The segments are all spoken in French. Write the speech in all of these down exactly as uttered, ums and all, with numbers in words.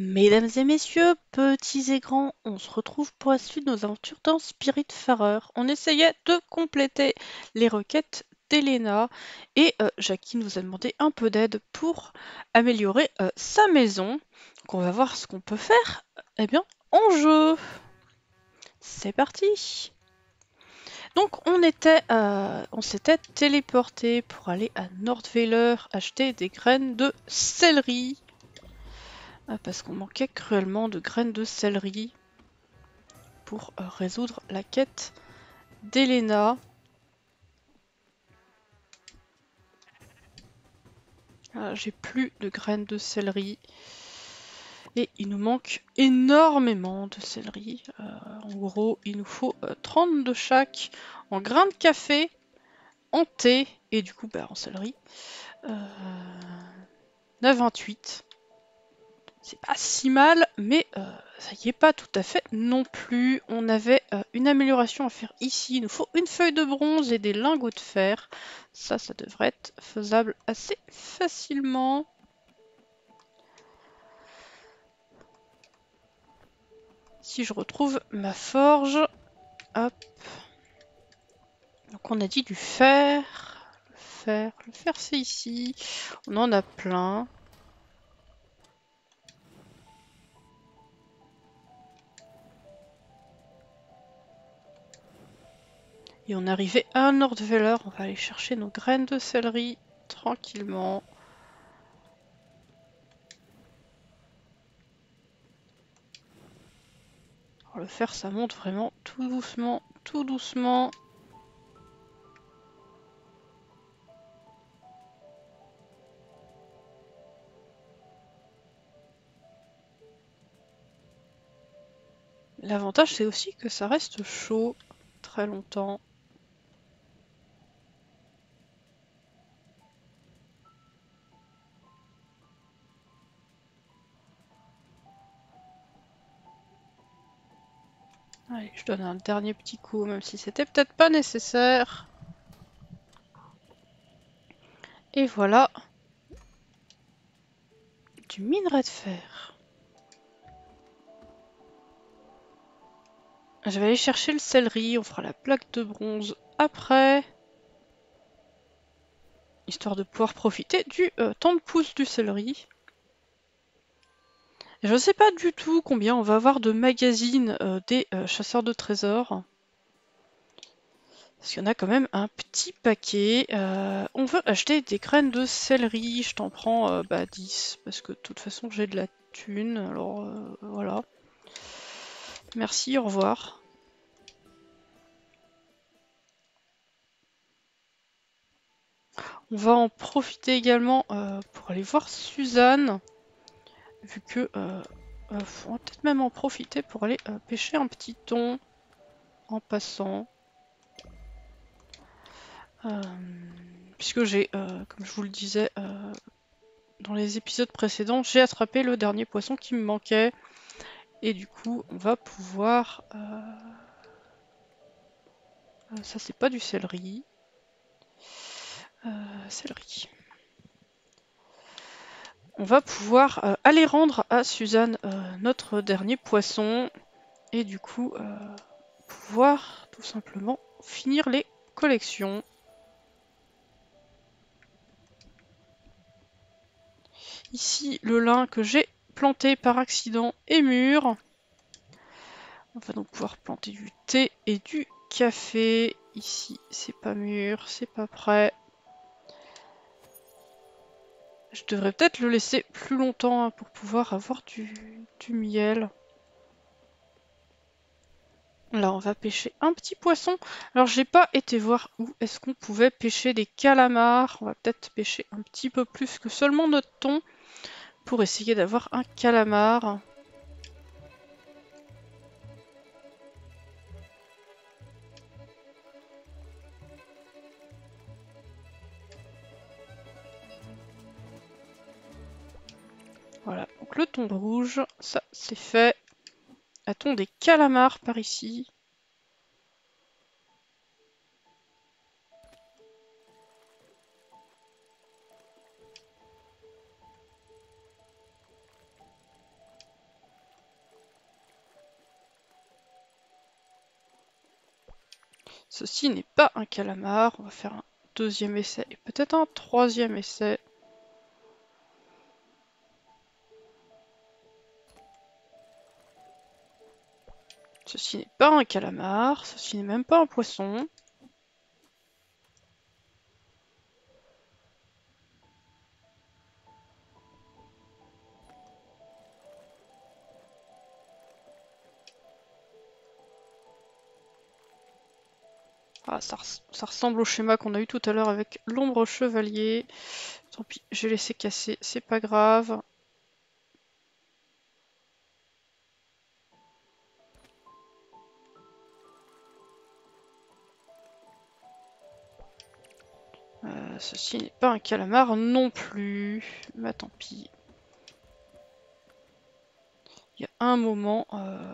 Mesdames et messieurs, petits et grands, on se retrouve pour la suite de nos aventures dans Spiritfarer. On essayait de compléter les requêtes d'Elena et euh, Jackie nous a demandé un peu d'aide pour améliorer euh, sa maison. Donc on va voir ce qu'on peut faire eh bien, en jeu. C'est parti. Donc on était, euh, on s'était téléporté pour aller à Nordweiler acheter des graines de céleri. Ah, parce qu'on manquait cruellement de graines de céleri pour euh, résoudre la quête d'Elena. Ah, j'ai plus de graines de céleri. Et il nous manque énormément de céleri. Euh, en gros, il nous faut euh, trente de chaque en grains de café, en thé et du coup bah, en céleri. Euh, neuf virgule vingt-huit. C'est pas si mal, mais euh, ça y est pas tout à fait non plus. On avait euh, une amélioration à faire ici. Il nous faut une feuille de bronze et des lingots de fer. Ça, ça devrait être faisable assez facilement. Si je retrouve ma forge. Hop. Donc on a dit du fer. Le fer, le fer c'est ici. On en a plein. Et on est arrivé à Nordweiler. On va aller chercher nos graines de céleri tranquillement. Alors, le fer ça monte vraiment tout doucement, tout doucement. L'avantage c'est aussi que ça reste chaud très longtemps. Allez, je donne un dernier petit coup, même si c'était peut-être pas nécessaire. Et voilà. Du minerai de fer. Je vais aller chercher le céleri, on fera la plaque de bronze après. Histoire de pouvoir profiter du euh, temps de pousse du céleri. Je ne sais pas du tout combien on va avoir de magazines euh, des euh, chasseurs de trésors. Parce qu'il y en a quand même un petit paquet. Euh, on veut acheter des graines de céleri. Je t'en prends euh, bah, dix. Parce que de toute façon j'ai de la thune. Alors euh, voilà. Merci, au revoir. On va en profiter également euh, pour aller voir Suzanne. Vu que... Euh, euh, on va peut-être même en profiter pour aller euh, pêcher un petit thon. En passant. Euh, puisque j'ai, euh, comme je vous le disais euh, dans les épisodes précédents, j'ai attrapé le dernier poisson qui me manquait. Et du coup, on va pouvoir... Euh... euh, ça, c'est pas du céleri. Euh, céleri. On va pouvoir euh, aller rendre à Suzanne euh, notre dernier poisson. Et du coup, euh, pouvoir tout simplement finir les collections. Ici, le lin que j'ai planté par accident est mûr. On va donc pouvoir planter du thé et du café. Ici, c'est pas mûr, c'est pas prêt. Je devrais peut-être le laisser plus longtemps hein, pour pouvoir avoir du, du miel. Là, on va pêcher un petit poisson. Alors, j'ai pas été voir où est-ce qu'on pouvait pêcher des calamars. On va peut-être pêcher un petit peu plus que seulement notre thon pour essayer d'avoir un calamar. Voilà, donc le thon rouge, ça c'est fait. A-t-on des calamars par ici? Ceci n'est pas un calamar. On va faire un deuxième essai et peut-être un troisième essai. Ceci n'est pas un calamar. Ceci n'est même pas un poisson. Ah, ça, res ça ressemble au schéma qu'on a eu tout à l'heure avec l'ombre chevalier. Tant pis, j'ai laissé casser, c'est pas grave. Euh, ceci n'est pas un calamar non plus. Mais tant pis. Il y a un moment... Euh...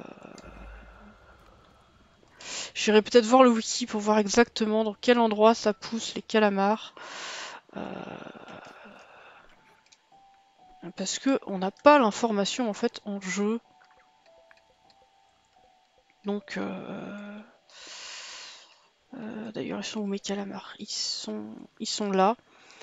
J'irai peut-être voir le wiki pour voir exactement dans quel endroit ça pousse les calamars. Euh... Parce que on n'a pas l'information en fait en jeu. Donc... Euh... Euh, D'ailleurs, ils sont où mes calamars? Ils sont, ils sont là.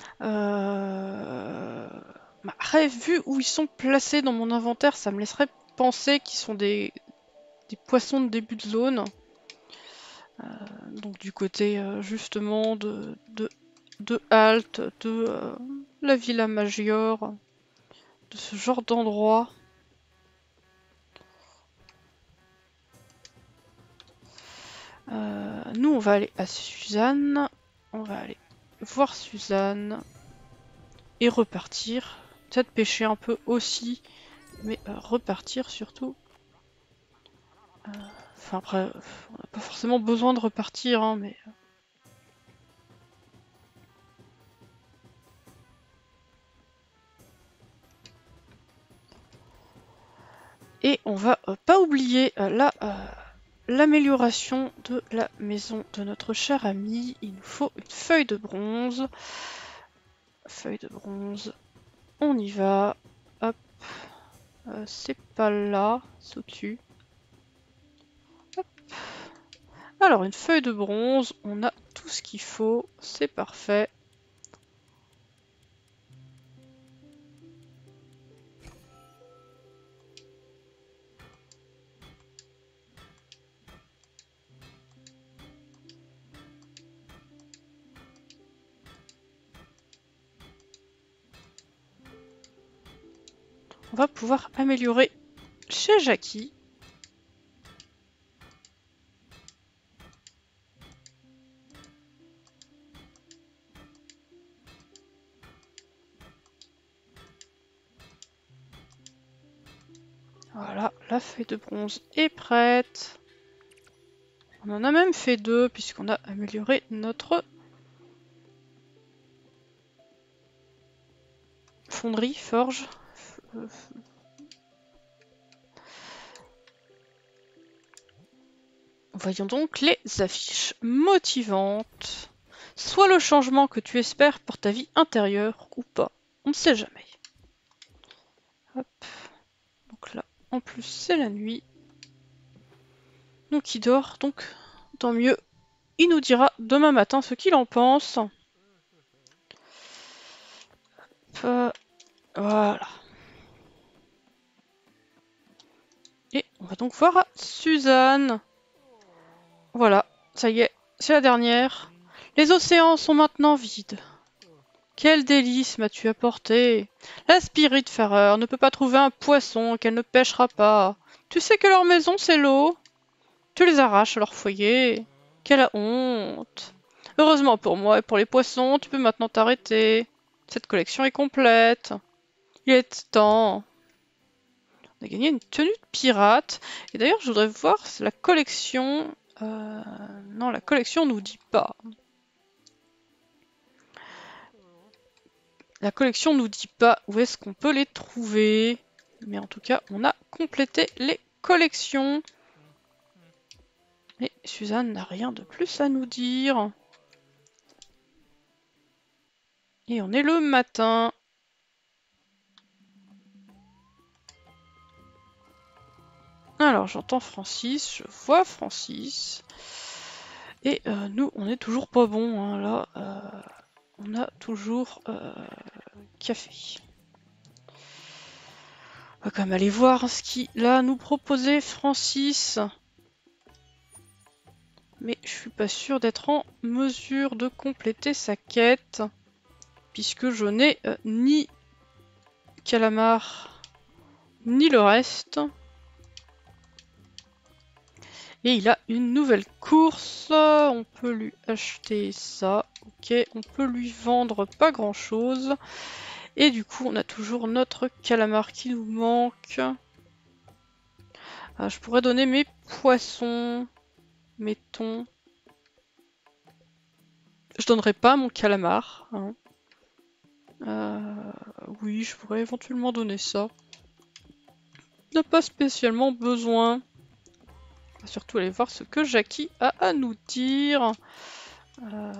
Euh... Bah, après, vu où ils sont placés dans mon inventaire, ça me laisserait penser qu'ils sont des... des poissons de début de zone. Euh, donc du côté euh, justement de, de, de Halte, de euh, la Villa Maggiore, de ce genre d'endroit. Euh, nous, on va aller à Suzanne. On va aller voir Suzanne. Et repartir. Peut-être pêcher un peu aussi. Mais euh, repartir surtout. Euh, Enfin après, on n'a pas forcément besoin de repartir, hein, mais... Et on va euh, pas oublier euh, là... Euh, l'amélioration de la maison de notre cher ami. Il nous faut une feuille de bronze. Feuille de bronze. On y va. Hop. Euh, c'est pas là. C'est au-dessus. Hop. Alors, une feuille de bronze. On a tout ce qu'il faut. C'est parfait. On va pouvoir améliorer chez Jackie. Voilà, la feuille de bronze est prête. On en a même fait deux puisqu'on a amélioré notre fonderie, forge. Voyons donc les affiches motivantes. Soit le changement que tu espères pour ta vie intérieure ou pas. On ne sait jamais. Hop. Donc là, en plus, c'est la nuit. Donc il dort, donc tant mieux. Il nous dira demain matin ce qu'il en pense. Hop. Voilà. Et on va donc voir Suzanne. Voilà, ça y est, c'est la dernière. Les océans sont maintenant vides. Quel délice m'as-tu apporté! La Spiritfarer ne peut pas trouver un poisson qu'elle ne pêchera pas. Tu sais que leur maison, c'est l'eau. Tu les arraches à leur foyer. Quelle honte! Heureusement pour moi et pour les poissons, tu peux maintenant t'arrêter. Cette collection est complète. Il est temps. On a gagné une tenue de pirate. Et d'ailleurs, je voudrais voir la collection... Euh... Non, la collection nous dit pas. La collection nous dit pas où est-ce qu'on peut les trouver. Mais en tout cas, on a complété les collections. Et Suzanne n'a rien de plus à nous dire. Et on est le matin. Alors, j'entends Francis, je vois Francis. Et euh, nous, on est toujours pas bon, hein, là. Euh, on a toujours euh, café. On va quand même aller voir ce qu'il a à nous proposer, Francis. Mais je suis pas sûre d'être en mesure de compléter sa quête. Puisque je n'ai euh, ni calamar, ni le reste. Et il a une nouvelle course. On peut lui acheter ça. Ok, on peut lui vendre pas grand chose. Et du coup, on a toujours notre calamar qui nous manque. Ah, je pourrais donner mes poissons. Mes thons. Je donnerai pas mon calamar. Hein. Euh, oui, je pourrais éventuellement donner ça. On n'a pas spécialement besoin. On va surtout aller voir ce que Jackie a à nous dire. Euh...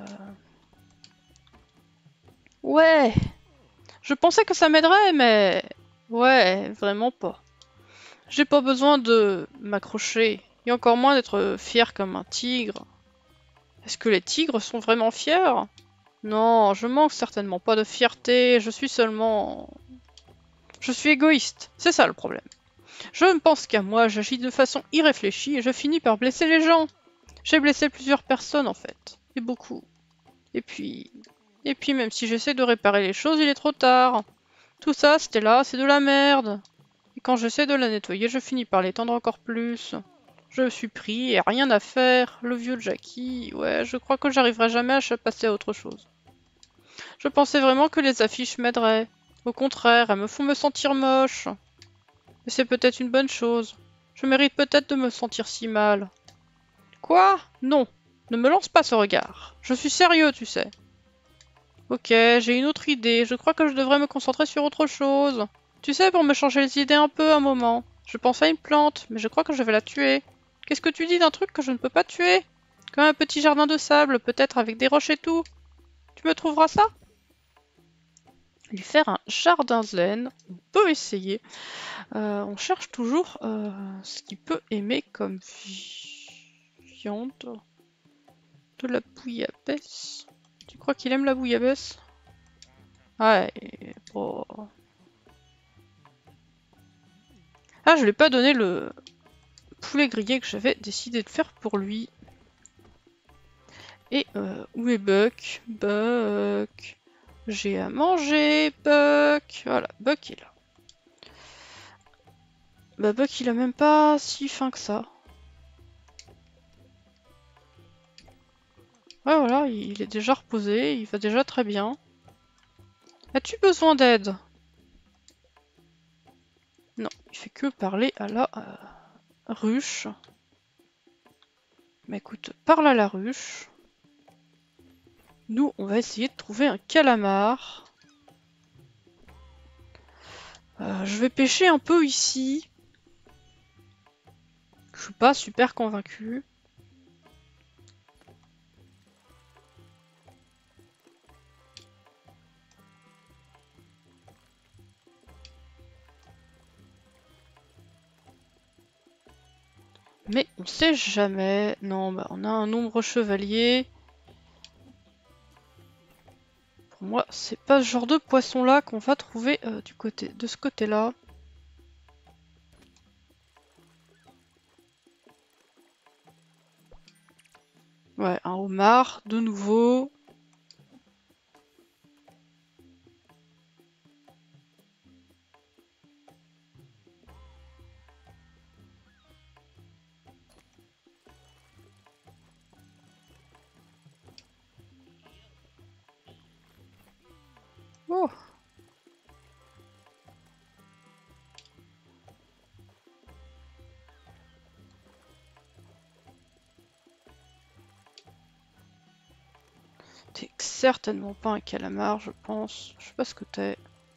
Ouais, je pensais que ça m'aiderait, mais... Ouais, vraiment pas. J'ai pas besoin de m'accrocher, et encore moins d'être fier comme un tigre. Est-ce que les tigres sont vraiment fiers? Non, je manque certainement pas de fierté, je suis seulement... Je suis égoïste, c'est ça le problème. Je ne pense qu'à moi, j'agis de façon irréfléchie et je finis par blesser les gens. J'ai blessé plusieurs personnes en fait, et beaucoup. Et puis... Et puis même si j'essaie de réparer les choses, il est trop tard. Tout ça, c'était là, c'est de la merde. Et quand j'essaie de la nettoyer, je finis par l'étendre encore plus. Je suis pris et rien à faire. Le vieux Jackie, ouais, je crois que j'arriverai jamais à passer à autre chose. Je pensais vraiment que les affiches m'aideraient. Au contraire, elles me font me sentir moche. Mais c'est peut-être une bonne chose. Je mérite peut-être de me sentir si mal. Quoi? Non. Ne me lance pas ce regard. Je suis sérieux, tu sais. Ok, j'ai une autre idée. Je crois que je devrais me concentrer sur autre chose. Tu sais, pour me changer les idées un peu un moment. Je pense à une plante, mais je crois que je vais la tuer. Qu'est-ce que tu dis d'un truc que je ne peux pas tuer? Comme un petit jardin de sable, peut-être avec des roches et tout. Tu me trouveras ça? Lui faire un jardin zen, on peut essayer. Euh, on cherche toujours euh, ce qu'il peut aimer comme viande. De la bouillabaisse. Tu crois qu'il aime la bouillabaisse? Ouais, bon... Ah, je lui ai pas donné le poulet grillé que j'avais décidé de faire pour lui. Et euh, où est Buck? Buck. J'ai à manger, Buck. Voilà, Buck est là. Bah Buck il a même pas si faim que ça. Ouais voilà, il est déjà reposé, il va déjà très bien. As-tu besoin d'aide? Non, il fait que parler à la euh, ruche. Mais écoute, parle à la ruche. Nous, on va essayer de trouver un calamar. Euh, je vais pêcher un peu ici. Je suis pas super convaincue. Mais on sait jamais. Non, bah on a un nombre chevalier. Pour moi, c'est pas ce genre de poisson là qu'on va trouver euh, du côté de ce côté-là. Ouais, un homard, de nouveau. Oh. T'es certainement pas un calamar, je pense. Je sais pas ce que t'es.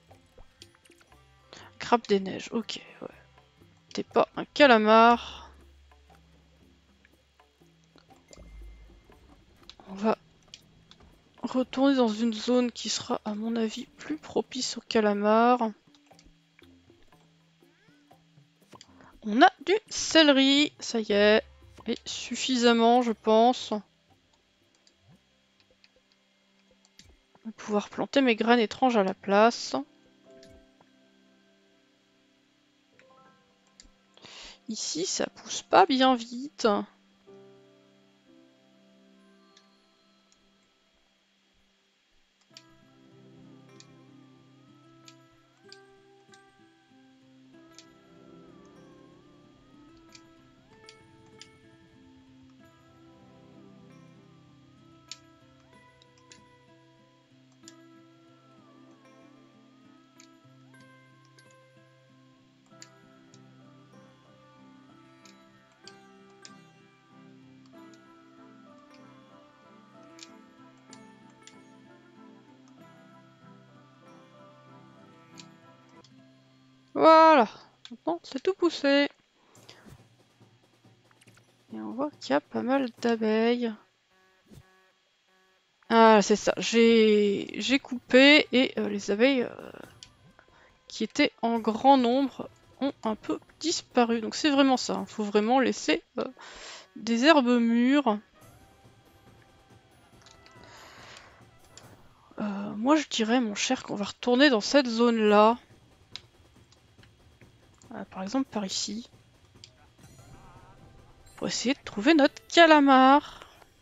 Crabe des neiges, ok, ouais. T'es pas un calamar. On va retourner dans une zone qui sera, à mon avis, plus propice aux calamars. On a du céleri, ça y est. Et suffisamment, je pense. Je vais pouvoir planter mes graines étranges à la place. Ici, ça pousse pas bien vite. Voilà, maintenant c'est tout poussé. Et on voit qu'il y a pas mal d'abeilles. Ah, c'est ça, j'ai coupé et euh, les abeilles euh, qui étaient en grand nombre ont un peu disparu. Donc c'est vraiment ça, il hein. Faut vraiment laisser euh, des herbes mûres. Euh, moi je dirais, mon cher, qu'on va retourner dans cette zone-là. Euh, par exemple par ici. Pour essayer de trouver notre calamar.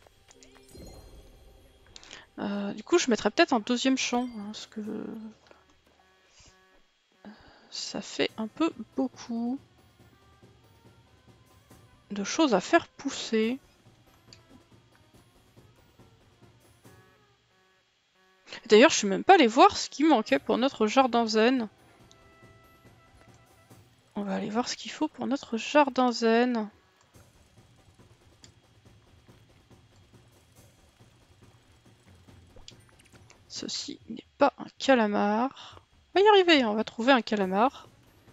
Euh, du coup je mettrais peut-être un deuxième champ, hein, parce que ça fait un peu beaucoup de choses à faire pousser. D'ailleurs, je suis même pas allé voir ce qui manquait pour notre jardin zen. On va aller voir ce qu'il faut pour notre jardin zen. Ceci n'est pas un calamar. On va y arriver, on va trouver un calamar.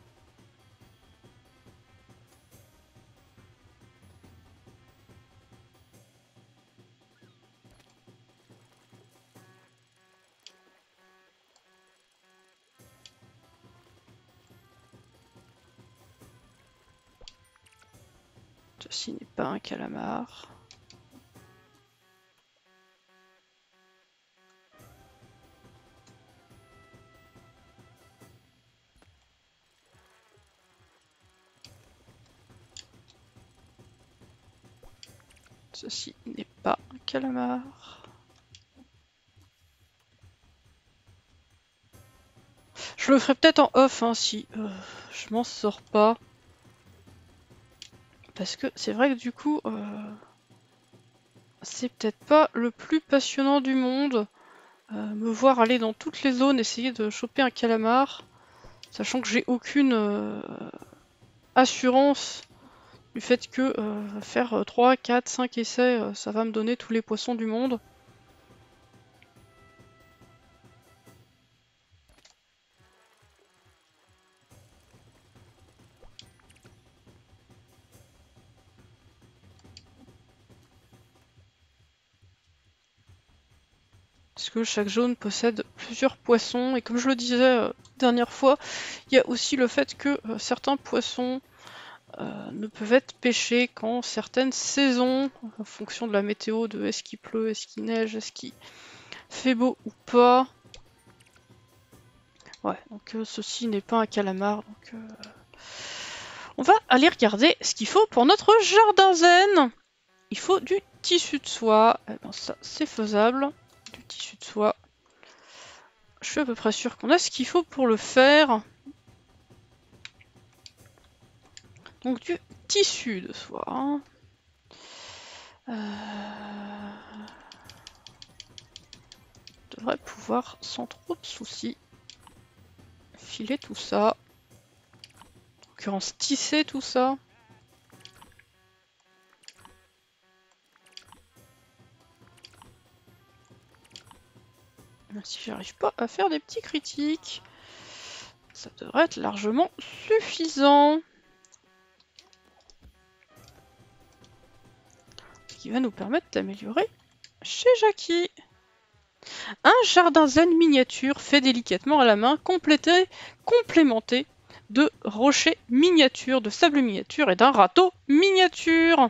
Ceci n'est pas un calamar. Ceci n'est pas un calamar. Je le ferai peut-être en off hein, si euh, je m'en sors pas. Parce que c'est vrai que du coup, euh, c'est peut-être pas le plus passionnant du monde. Euh, me voir aller dans toutes les zones, essayer de choper un calamar. Sachant que j'ai aucune euh, assurance du fait que euh, faire trois, quatre, cinq essais, euh, ça va me donner tous les poissons du monde. Parce que chaque zone possède plusieurs poissons, et comme je le disais euh, dernière fois, il y a aussi le fait que euh, certains poissons euh, ne peuvent être pêchés qu'en certaines saisons, en fonction de la météo, de est-ce qu'il pleut, est-ce qu'il neige, est-ce qu'il fait beau ou pas. Ouais, donc euh, ceci n'est pas un calamar, donc... Euh... On va aller regarder ce qu'il faut pour notre jardin zen. Il faut du tissu de soie. Eh ben ça, c'est faisable. Du tissu de soie. Je suis à peu près sûr qu'on a ce qu'il faut pour le faire. Donc du tissu de soie. Hein. Euh... Je devrais pouvoir, sans trop de soucis, filer tout ça. En l'occurrence, tisser tout ça. Même si j'arrive pas à faire des petits critiques, ça devrait être largement suffisant. Ce qui va nous permettre d'améliorer chez Jackie. Un jardin zen miniature fait délicatement à la main, complété, complémenté de rochers miniatures, de sable miniature et d'un râteau miniature.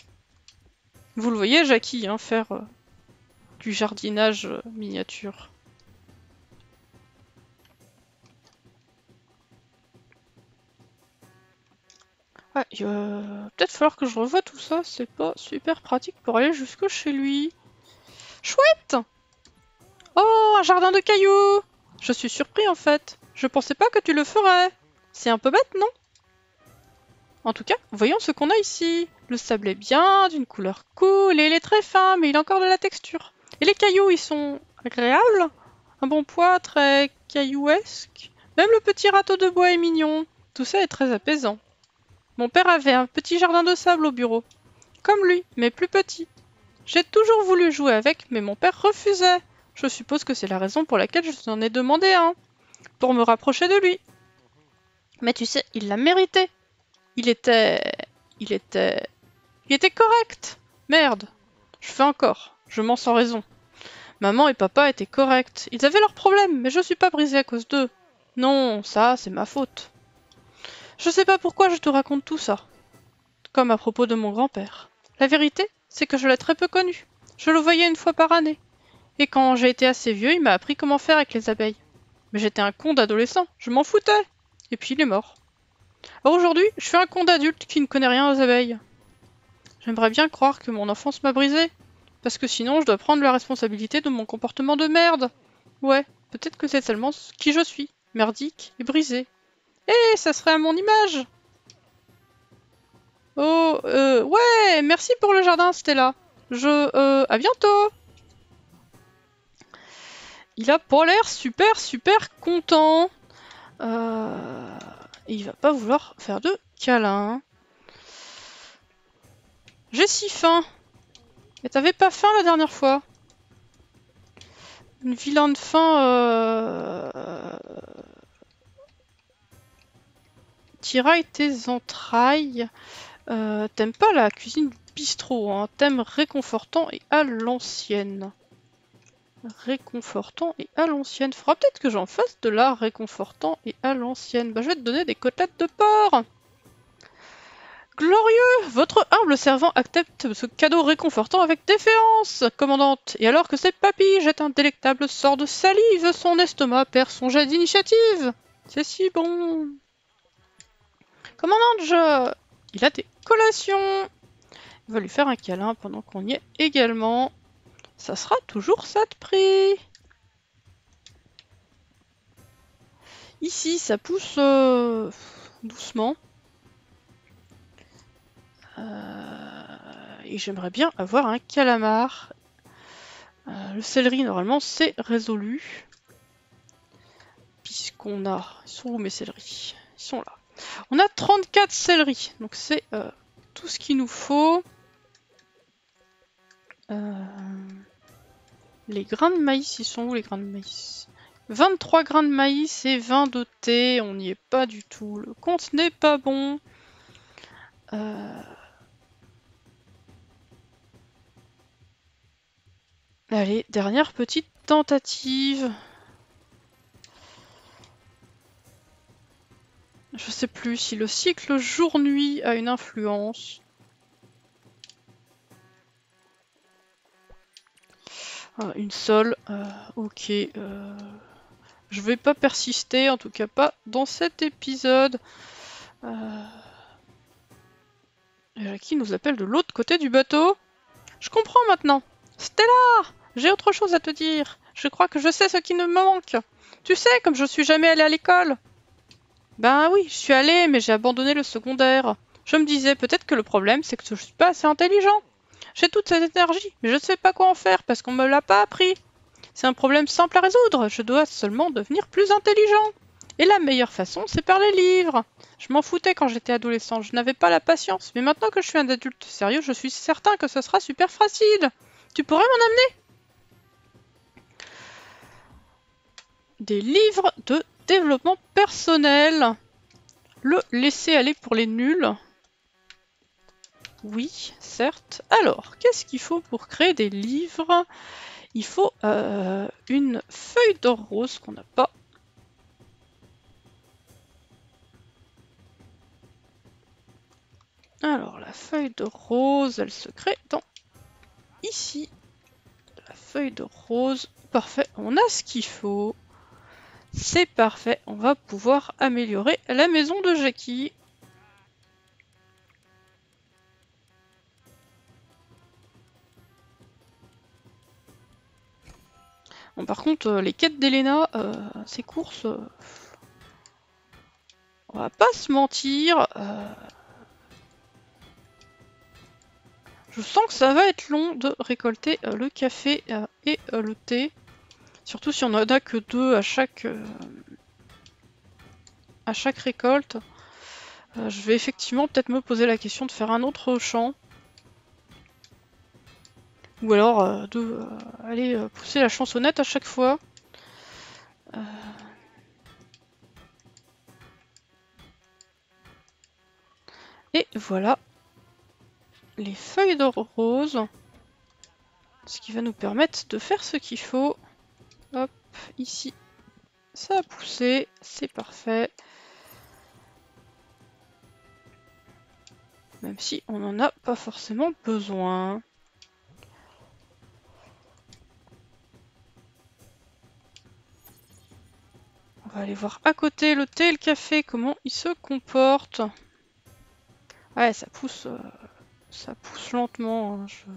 Vous le voyez, Jackie, hein, faire euh, du jardinage euh, miniature. Ouais, euh, peut-être falloir que je revoie tout ça, c'est pas super pratique pour aller jusque chez lui. Chouette! Oh, un jardin de cailloux! Je suis surpris en fait. Je pensais pas que tu le ferais. C'est un peu bête, non? En tout cas, voyons ce qu'on a ici. Le sable est bien, d'une couleur cool, et il est très fin, mais il a encore de la texture. Et les cailloux, ils sont agréables. Un bon poids, très caillouesque. Même le petit râteau de bois est mignon. Tout ça est très apaisant. Mon père avait un petit jardin de sable au bureau. Comme lui, mais plus petit. J'ai toujours voulu jouer avec, mais mon père refusait. Je suppose que c'est la raison pour laquelle je t'en ai demandé un. Pour me rapprocher de lui. Mais tu sais, il l'a mérité. Il était... Il était... Il était correct. Merde. Je fais encore. Je mens sans raison. Maman et papa étaient corrects. Ils avaient leurs problèmes, mais je suis pas brisée à cause d'eux. Non, ça, c'est ma faute. Je sais pas pourquoi je te raconte tout ça. Comme à propos de mon grand-père. La vérité, c'est que je l'ai très peu connu. Je le voyais une fois par année. Et quand j'ai été assez vieux, il m'a appris comment faire avec les abeilles. Mais j'étais un con d'adolescent, je m'en foutais. Et puis il est mort. Alors aujourd'hui, je suis un con d'adulte qui ne connaît rien aux abeilles. J'aimerais bien croire que mon enfance m'a brisé. Parce que sinon, je dois prendre la responsabilité de mon comportement de merde. Ouais, peut-être que c'est seulement qui je suis. Merdique et brisé. Eh, ça serait à mon image. Oh, euh, ouais, merci pour le jardin, Stella. Je, euh, à bientôt. Il a pas l'air super, super content. Euh... Et il va pas vouloir faire de câlin. J'ai si faim. Mais t'avais pas faim la dernière fois. Une vilaine faim. Euh... Tiraille tes entrailles. Euh, T'aimes pas la cuisine du bistrot, hein. Thème réconfortant et à l'ancienne. Réconfortant et à l'ancienne. Faudra peut-être que j'en fasse de la réconfortant et à l'ancienne. Bah, je vais te donner des côtelettes de porc. Glorieux! Votre humble servant accepte ce cadeau réconfortant avec déférence, commandante. Et alors que ses papilles jettent un délectable sort de salive, son estomac perd son jet d'initiative. C'est si bon. Commandante, je... Il a des collations. Il va lui faire un câlin pendant qu'on y est également. Ça sera toujours ça de prix. Ici, ça pousse euh, doucement. Euh, et j'aimerais bien avoir un calamar. Euh, le céleri, normalement, c'est résolu. Puisqu'on a... Ils sont où mes céleris? Ils sont là. On a trente-quatre céleris. Donc c'est euh, tout ce qu'il nous faut. Euh... Les grains de maïs, ils sont où les grains de maïs? vingt-trois grains de maïs et vingt de thé. On n'y est pas du tout. Le compte n'est pas bon. Euh... Allez, dernière petite tentative. Je sais plus si le cycle jour-nuit a une influence. Ah, une seule. Euh, ok. Euh, je vais pas persister, en tout cas pas dans cet épisode. Euh... Jackie nous appelle de l'autre côté du bateau. Je comprends maintenant. Stella! J'ai autre chose à te dire. Je crois que je sais ce qui me manque. Tu sais, comme je suis jamais allée à l'école. Ben oui, je suis allée, mais j'ai abandonné le secondaire. Je me disais, peut-être que le problème, c'est que je suis pas assez intelligent. J'ai toute cette énergie, mais je ne sais pas quoi en faire parce qu'on me l'a pas appris. C'est un problème simple à résoudre, je dois seulement devenir plus intelligent. Et la meilleure façon, c'est par les livres. Je m'en foutais quand j'étais adolescent, je n'avais pas la patience. Mais maintenant que je suis un adulte sérieux, je suis certain que ce sera super facile. Tu pourrais m'en amener? Des livres de développement personnel. Le laisser aller pour les nuls. Oui, certes. Alors, qu'est-ce qu'il faut pour créer des livres? Il faut euh, une feuille d'or rose qu'on n'a pas. Alors, la feuille de rose, elle se crée dans ici. La feuille de rose. Parfait, on a ce qu'il faut. C'est parfait, on va pouvoir améliorer la maison de Jackie. Bon, par contre, euh, les quêtes d'Elena, euh, ces courses, euh, on va pas se mentir. Euh, je sens que ça va être long de récolter euh, le café euh, et euh, le thé. Surtout si on en a que deux à chaque, euh, à chaque récolte. Euh, je vais effectivement peut-être me poser la question de faire un autre champ. Ou alors euh, de euh, aller euh, pousser la chansonnette à chaque fois. Euh... Et voilà les feuilles de rose. Ce qui va nous permettre de faire ce qu'il faut. Hop, ici, ça a poussé, c'est parfait. Même si on n'en a pas forcément besoin. On va aller voir à côté le thé et le café, comment ils se comportent. Ouais, ça pousse, euh, ça pousse lentement. Hein, je...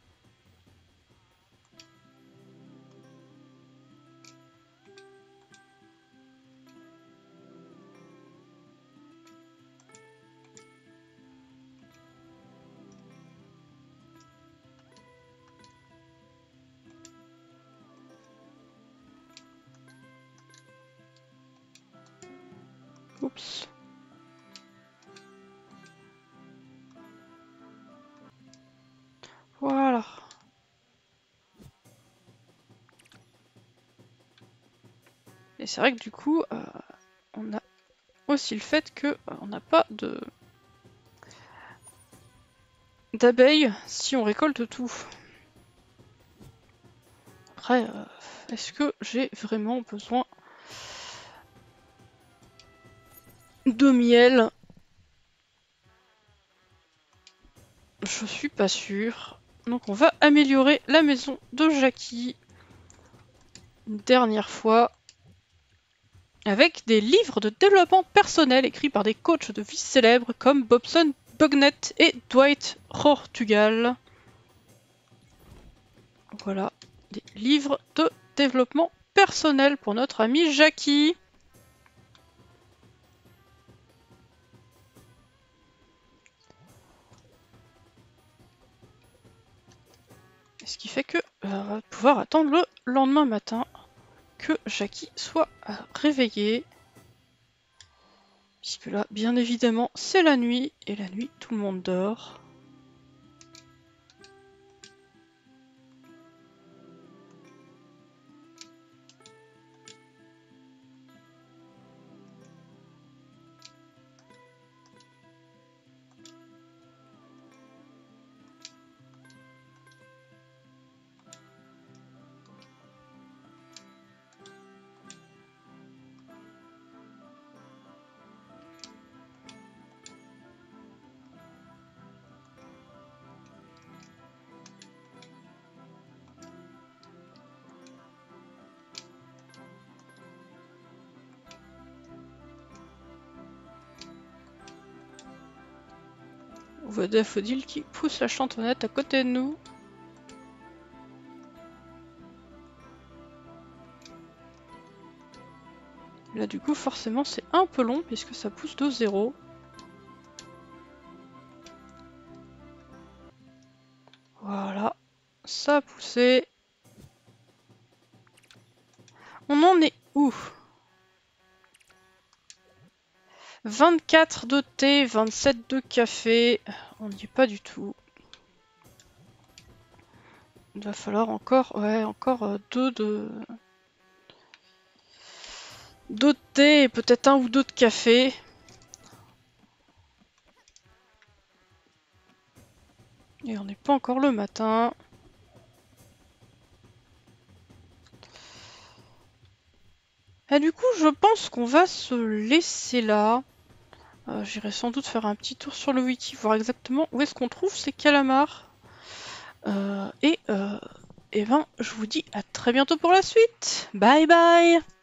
Oups. Voilà. Et c'est vrai que du coup, euh, on a aussi le fait que euh, on n'a pas de d'abeilles si on récolte tout. Après, euh, est-ce que j'ai vraiment besoin de miel? Je suis pas sûre. Donc on va améliorer la maison de Jackie une dernière fois avec des livres de développement personnel écrits par des coachs de vie célèbres comme Bobson Bugnett et Dwight Rortugal. Voilà, des livres de développement personnel pour notre ami Jackie. Ce qui fait que euh, on va pouvoir attendre le lendemain matin que Jackie soit euh, réveillé. Puisque là, bien évidemment, c'est la nuit, et la nuit, tout le monde dort. On voit Daffodil qui pousse la chantonnette à côté de nous. Là du coup forcément c'est un peu long puisque ça pousse de zéro. Voilà, ça a poussé. On en est où? vingt-quatre de thé, vingt-sept de café. On n'y est pas du tout. Il va falloir encore, ouais, encore euh, deux de... deux de thé et peut-être un ou deux de café. Et on n'est pas encore le matin. Et du coup, je pense qu'on va se laisser là. Euh, J'irai sans doute faire un petit tour sur le wiki, voir exactement où est-ce qu'on trouve ces calamars. Euh, et, euh, et ben, je vous dis à très bientôt pour la suite. Bye bye!